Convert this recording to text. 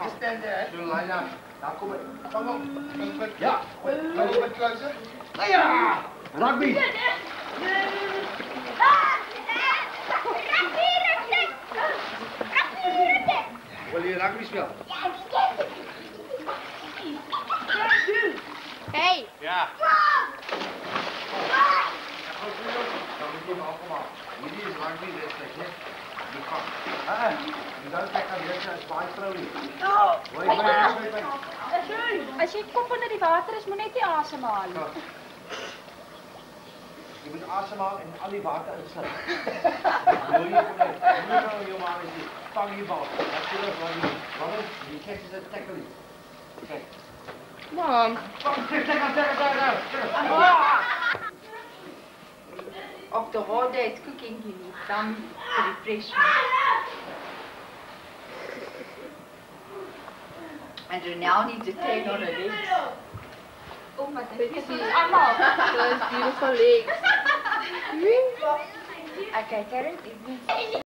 Just stand there. Zullen line out. Daar kom ik. Kom op. Ja. Een bit closer. Ja. Rugby. Wil je rugby spelen? Hey. Ja. Dan moet je hem afgemaakt. Hier is rugby wedstrijd, hè? Die kan. Je dan kijk aan die wedstrijd is baie vrou nie. Wil jy my As jy kop onder die water is, moet net nie asemhaal nie. Je moet asemhalen en al die water insluiten. Wil je voorbij? Nu gaan we maar eens vang je bal. Dat is wel niet. Waarom? Die krijgt het tackle niet. Kijk. Mom. After hard day's cooking, you need some refreshment. And Renelle needs a tan on her legs. Oh my goodness. Those beautiful legs. Okay, Karen,